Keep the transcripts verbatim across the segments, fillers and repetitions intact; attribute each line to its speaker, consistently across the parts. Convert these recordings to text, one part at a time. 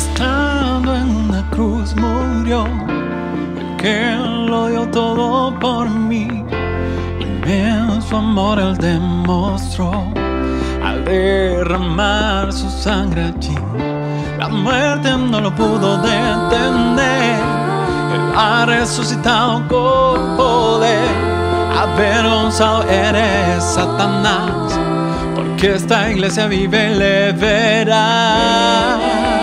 Speaker 1: estando en una cruz murió el que lo dio todo por mí. Inmenso amor él demostró al derramar su sangre allí. La muerte no lo pudo detener, él ha resucitado con poder. Avergonzado eres, Satanás, porque esta iglesia vive y le verá.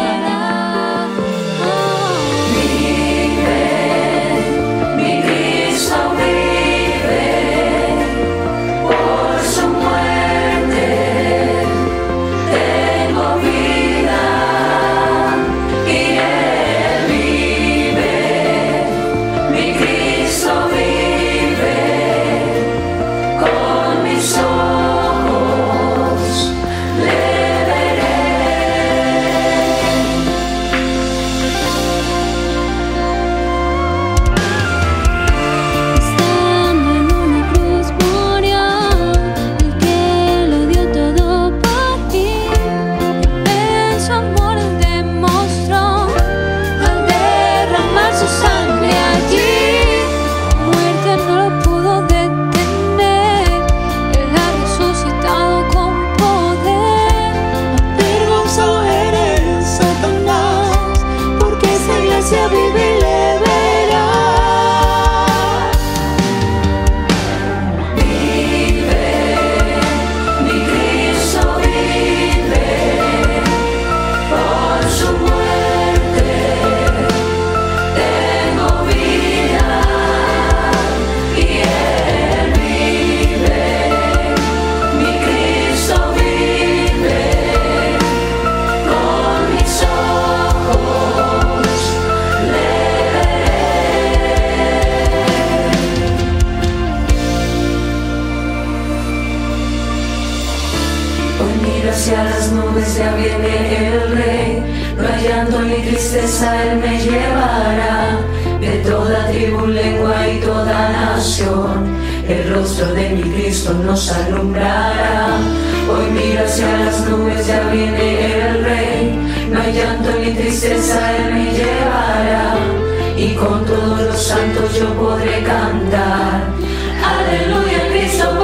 Speaker 2: Hacia las nubes ya viene el Rey, no hay llanto ni tristeza, Él me llevará. De toda tribu, lengua y toda nación, el rostro de mi Cristo nos alumbrará. Hoy mira hacia las nubes, ya viene el Rey, no hay llanto ni tristeza, Él me llevará. Y con todos los santos yo podré cantar, aleluya, Cristo.